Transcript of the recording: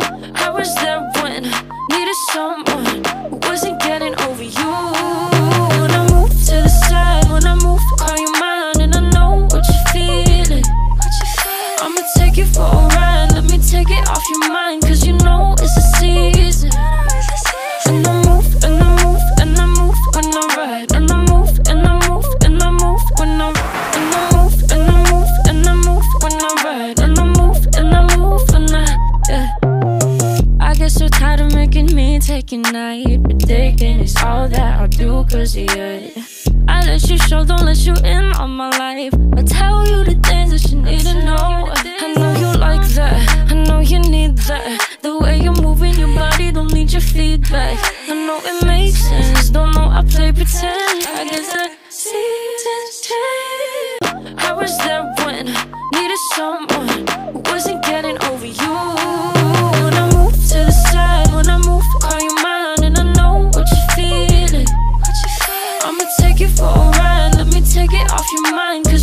I was there when I needed someone who wasn't getting over you. When I move to the side, when I move, call you mine, and I know what you're feeling. I'ma take you for a ride, let me take it off your mind, cause you know it's a season. And I move, and I move, and I move when I ride. And I move, and I move, and I move when I ride. And I move, and I move, and I move when I ride. And I move, and I move when I get so tired of making me take your night, predicting it's all that I'll do cause of you. I let you show, don't let you in on my life. I tell you the things that you need to know. I know you like that, I know you need that. The way you're moving your body, don't need your feedback. I know it makes sense, don't know I play pretend. I guess the seasons change. I was there when I needed someone who wasn't getting over you. When I move to the side, when I move, call you mine, and I know what you're feeling. I'ma take you for a ride, let me take it off your mind.